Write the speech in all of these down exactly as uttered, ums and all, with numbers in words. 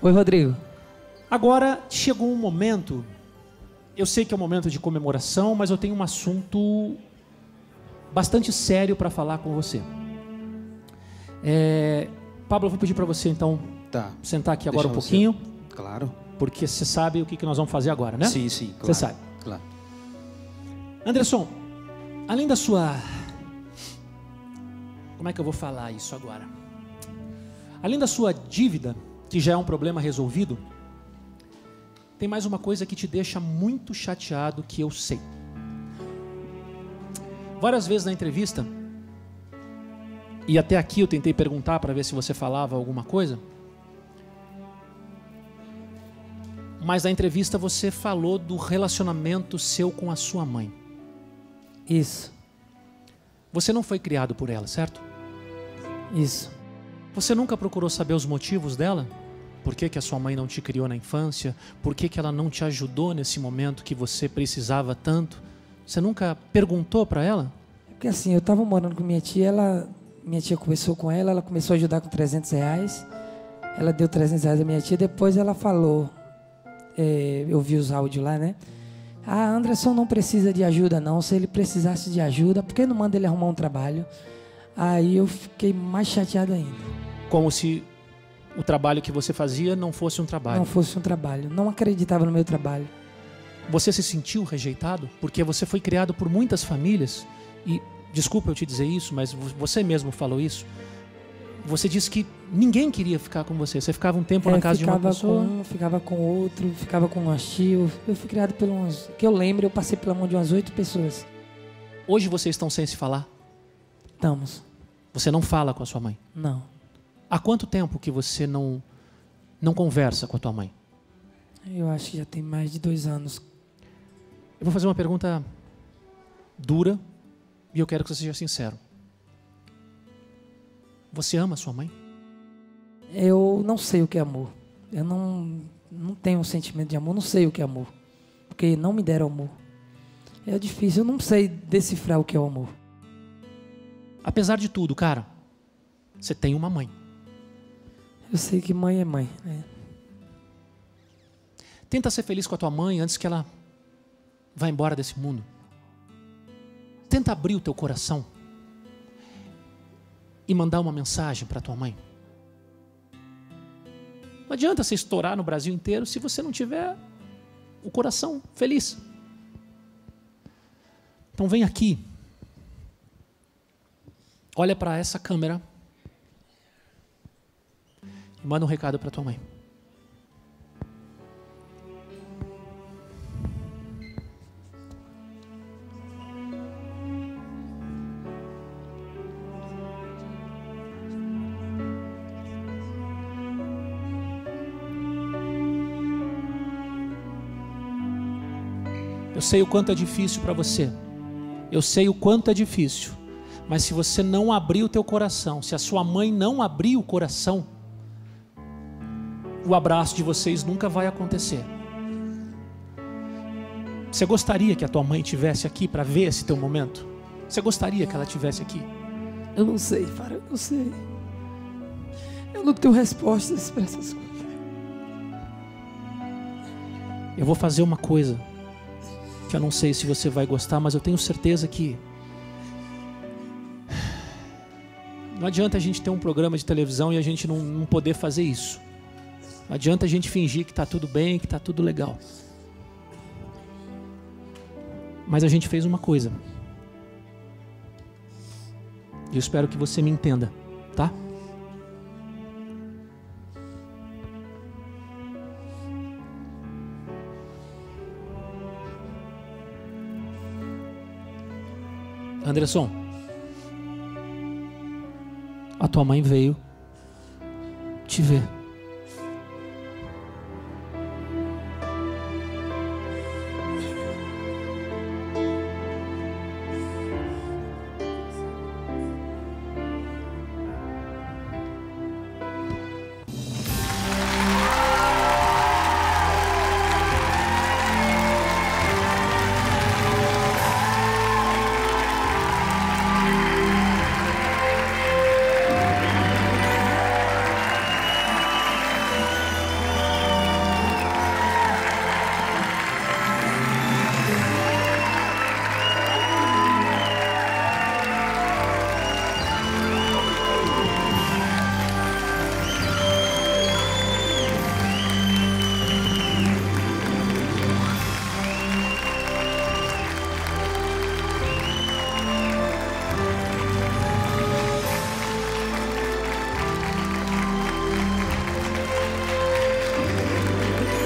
Oi, Rodrigo. Agora chegou um momento, eu sei que é um momento de comemoração, mas eu tenho um assunto bastante sério para falar com você. É, Pablo, eu vou pedir para você então tá. sentar aqui agora Deixa um pouquinho. Você. Claro. Porque você sabe o que que nós vamos fazer agora, né? Sim, sim. Claro, você sabe. Claro. Anderson, além da sua... Como é que eu vou falar isso agora? Além da sua dívida, que já é um problema resolvido, tem mais uma coisa que te deixa muito chateado, que eu sei. Várias vezes na entrevista, e até aqui eu tentei perguntar para ver se você falava alguma coisa, mas na entrevista você falou do relacionamento seu com a sua mãe. Isso. Você não foi criado por ela, certo? Isso. Você nunca procurou saber os motivos dela? Por que que a sua mãe não te criou na infância? Por que que ela não te ajudou nesse momento que você precisava tanto? Você nunca perguntou para ela? É porque assim, eu estava morando com minha tia, ela, minha tia conversou com ela, ela começou a ajudar com trezentos reais. Ela deu trezentos reais à minha tia, depois ela falou, é, eu vi os áudios lá, né? Ah, Anderson não precisa de ajuda não, se ele precisasse de ajuda, por que não manda ele arrumar um trabalho? Aí eu fiquei mais chateado ainda. Como se o trabalho que você fazia não fosse um trabalho. Não fosse um trabalho. Não acreditava no meu trabalho. Você se sentiu rejeitado? Porque você foi criado por muitas famílias. E, desculpa eu te dizer isso, mas você mesmo falou isso. Você disse que ninguém queria ficar com você. Você ficava um tempo é, na casa de uma pessoa. Com um, ficava com outro, ficava com um tio. Eu fui criado por uns... Que eu lembro, eu passei pela mão de umas oito pessoas. Hoje vocês estão sem se falar? Estamos. Você não fala com a sua mãe? Não. Há quanto tempo que você não, não conversa com a tua mãe? Eu acho que já tem mais de dois anos. Eu vou fazer uma pergunta dura e eu quero que você seja sincero. Você ama a sua mãe? Eu não sei o que é amor. Eu não, não tenho um sentimento de amor, não sei o que é amor. Porque não me deram amor. É difícil, eu não sei decifrar o que é o amor. Apesar de tudo, cara, você tem uma mãe. Eu sei que mãe é mãe. É. Tenta ser feliz com a tua mãe antes que ela vá embora desse mundo. Tenta abrir o teu coração e mandar uma mensagem para tua mãe. Não adianta você estourar no Brasil inteiro se você não tiver o coração feliz. Então vem aqui. Olha para essa câmera e manda um recado para tua mãe. Eu sei o quanto é difícil para você. Eu sei o quanto é difícil. Mas se você não abrir o teu coração, se a sua mãe não abrir o coração, o abraço de vocês nunca vai acontecer. Você gostaria que a tua mãe estivesse aqui para ver esse teu momento? Você gostaria que ela estivesse aqui? Eu não sei, Fara, eu não sei. Eu não tenho respostas para essas coisas. Eu vou fazer uma coisa que eu não sei se você vai gostar, mas eu tenho certeza que não adianta a gente ter um programa de televisão e a gente não, não poder fazer isso. Não adianta a gente fingir que está tudo bem, que está tudo legal. Mas a gente fez uma coisa. E eu espero que você me entenda, tá? Anderson, a tua mãe veio te ver.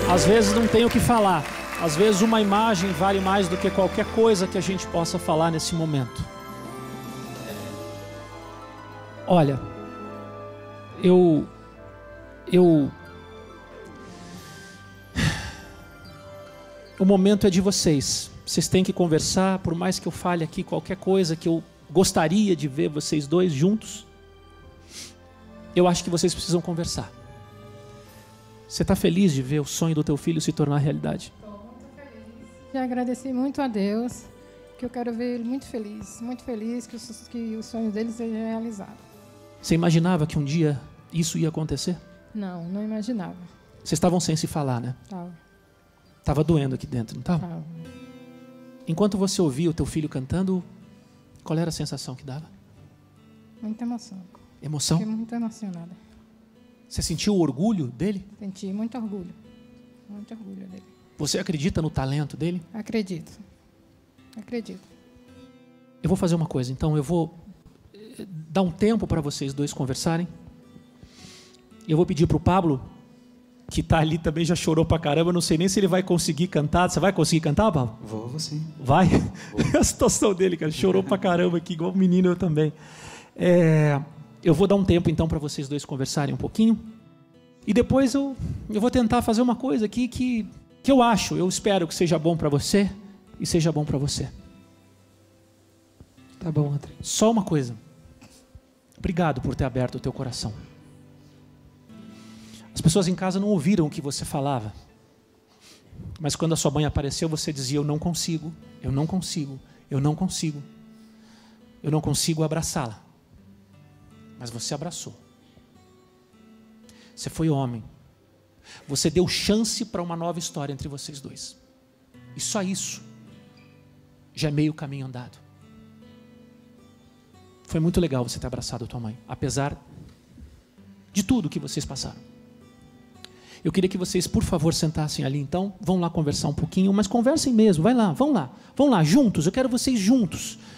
Às vezes não tem o que falar. Às vezes uma imagem vale mais do que qualquer coisa que a gente possa falar nesse momento. Olha, eu... Eu... O momento é de vocês. Vocês têm que conversar, por mais que eu fale aqui qualquer coisa que eu gostaria de ver vocês dois juntos. Eu acho que vocês precisam conversar. Você está feliz de ver o sonho do teu filho se tornar realidade? Estou muito feliz. Já agradeci muito a Deus, que eu quero ver ele muito feliz, muito feliz que, os, que o sonho dele seja realizado. Você imaginava que um dia isso ia acontecer? Não, não imaginava. Vocês estavam sem se falar, né? Tava. Tava doendo aqui dentro, não estava? Tava. Enquanto você ouvia o teu filho cantando, qual era a sensação que dava? Muita emoção. Emoção? Fiquei muito emocionada. Você sentiu o orgulho dele? Senti muito orgulho. Muito orgulho dele. Você acredita no talento dele? Acredito. Acredito. Eu vou fazer uma coisa, então eu vou dar um tempo para vocês dois conversarem. Eu vou pedir para o Pablo, que está ali também, já chorou pra caramba, não sei nem se ele vai conseguir cantar. Você vai conseguir cantar, Pablo? Vou, vou sim. Vai? Vou. A situação dele, cara, chorou pra caramba aqui, igual o menino eu também. É, eu vou dar um tempo então para vocês dois conversarem um pouquinho. E depois eu, eu vou tentar fazer uma coisa aqui que, que eu acho, eu espero que seja bom para você e seja bom para você. Tá bom, André. Só uma coisa. Obrigado por ter aberto o teu coração. As pessoas em casa não ouviram o que você falava. Mas quando a sua mãe apareceu, você dizia: eu não consigo, eu não consigo, eu não consigo. Eu não consigo abraçá-la. Mas você abraçou. Você foi homem. Você deu chance para uma nova história entre vocês dois. E só isso já é meio caminho andado. Foi muito legal você ter abraçado a tua mãe, apesar de tudo que vocês passaram. Eu queria que vocês, por favor, sentassem ali então. Vão lá conversar um pouquinho, mas conversem mesmo. Vai lá, vão lá. Vão lá, juntos. Eu quero vocês juntos.